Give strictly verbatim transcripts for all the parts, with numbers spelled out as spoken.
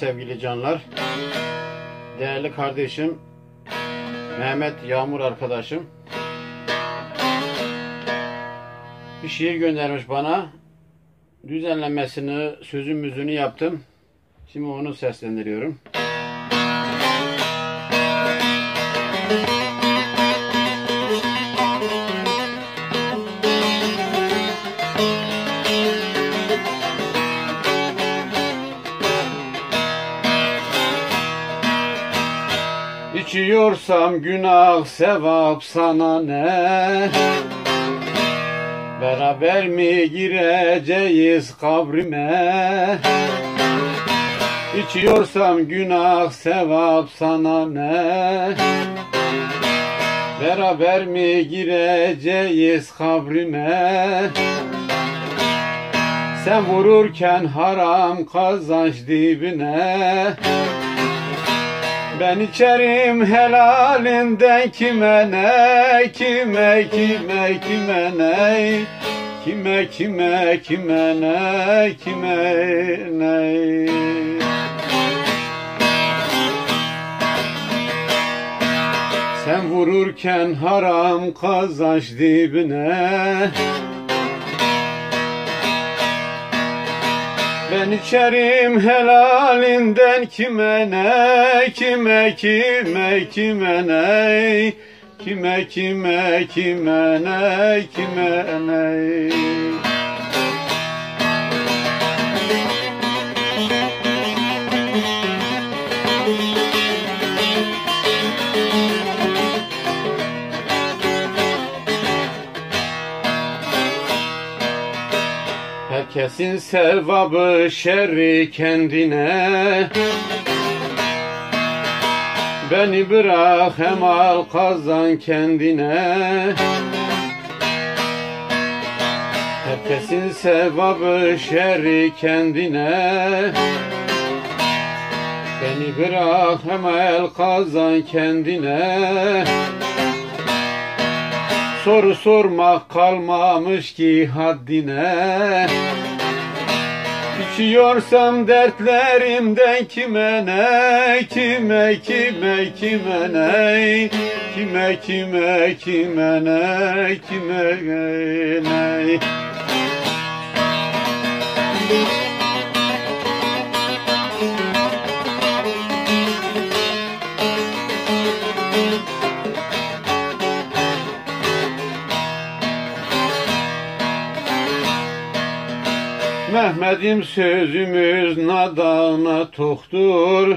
sevgili canlar. Değerli kardeşim Mehmet Yağmur arkadaşım bir şiir göndermiş bana. Düzenlemesini, sözü müzünü yaptım. Şimdi onu seslendiriyorum. İçiyorsam günah sevap sana ne? Beraber mi gireceğiz kabrime? İçiyorsam günah sevap sana ne? Beraber mi gireceğiz kabrime? Sen vururken haram kazanç dibine, ben içerim helalinden kime ne, kime kime kime ne, kime kime kime ne, kime ne. Sen vururken haram kazanç dibine, ben içerim helalinden kime ne, kime kime kime ne, kime kime kime ne, kime ne. Herkesin sevabı şerri kendine, beni bırak hem al kazan kendine. Herkesin sevabı şerri kendine, beni bırak hem al kazan kendine. Soru sormak kalmamış ki haddine, içiyorsam dertlerimden kime ne, kime kime kime ne, kime kime kime ne, kime ne. Mehmet'im sözümüz nadana toktur,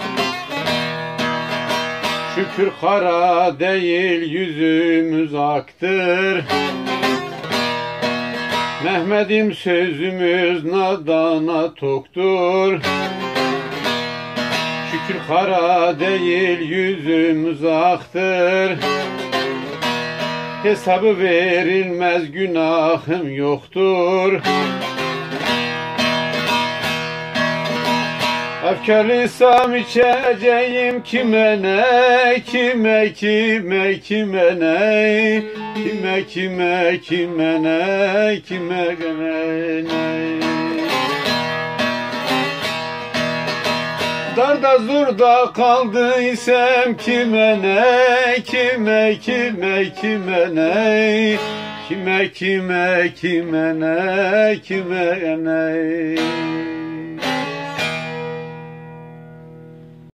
şükür kara değil yüzümüz aktır. Mehmet'im sözümüz nadana toktur, şükür kara değil yüzümüz aktır. Hesabı verilmez günahım yoktur. Efkarlısam içeceğim kime ne, kime kime kime ne, kime kime kime ne, kime ne. Darda zurda kaldıysam kime ne, kime kime kime ne, kime kime kime ne, kime ne.